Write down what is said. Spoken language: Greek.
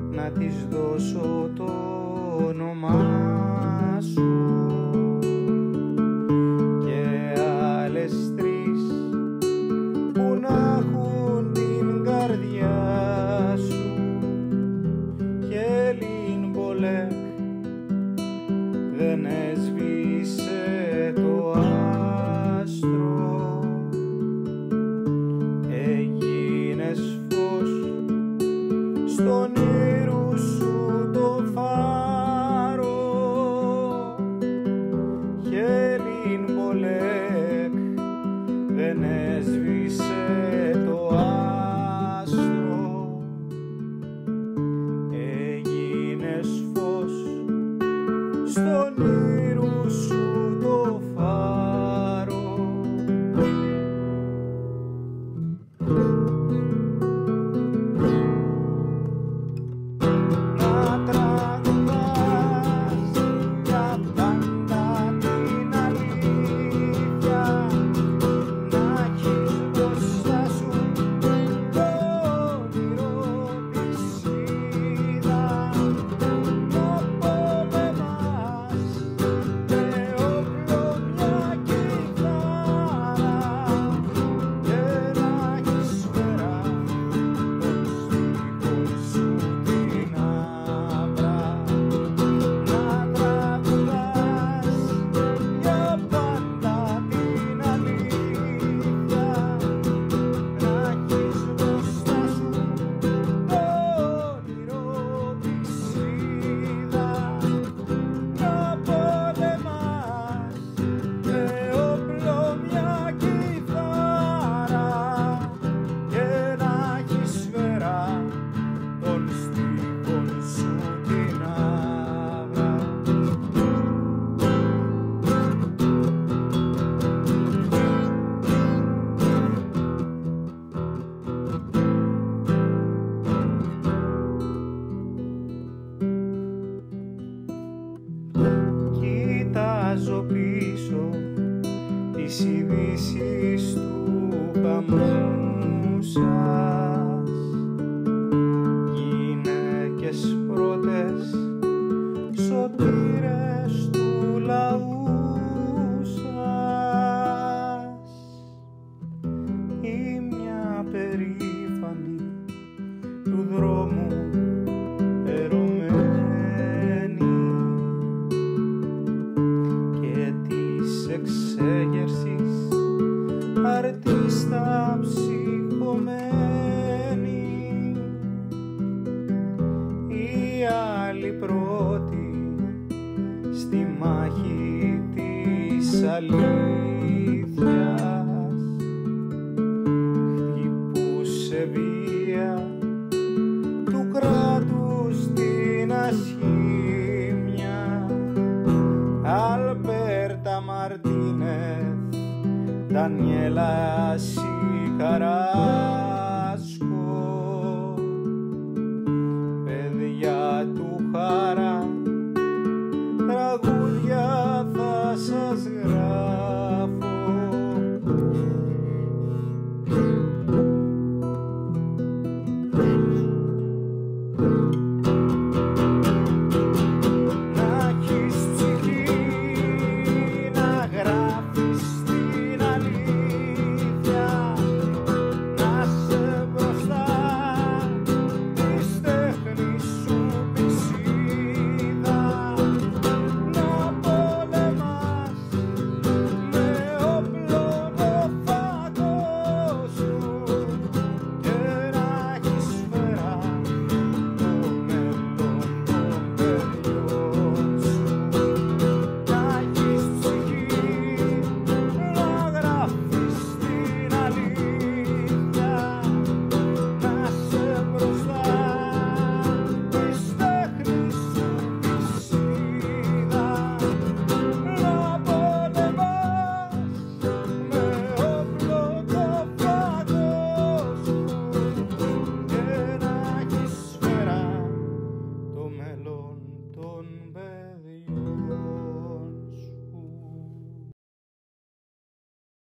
να της δώσω το όνομά σου και άλλες τρεις που να έχουν την καρδιά σου και Λιν Μπολέκ δεν έσβησε το άστρο, έγινες φως στον ήρου σου το φάρο και Λιν Μπολέκ δεν έσβησε το άστρο, έγινες φως στον ήρου σου το φάρο. Να τραγουδάς για πάντα την αλήθεια, να έχεις μπροστά σου το όνειρο πισίδα, να πολεμάς με όπλο μια κιθάρα και να έχεις πέρα των στίχων σου την άβρα. Να τραγουδάς για πάντα την αλήθεια, να έχεις μπροστά σου το όνειρο πισίδα, να πολεμάς με όπλο μια κιθάρα και να έχεις σφαίρα των στίχων σου την άβρα. Κοιτάζω πίσω τις ειδήσεις του χαμού σας, γυναίκες πρώτες σωτήρες του λαού σας, ή μια περήφανη του δρόμου ερωμένη και της εξέγερσης αρτίστα ψυχωμένη, η άλλη πρώτη στη μάχη της αλήθειας χτυπούσε βία του κράτους την ασχήμια. Αλμπέρτα Μαρτίνεθ, Ντανιέλα Σικαρά,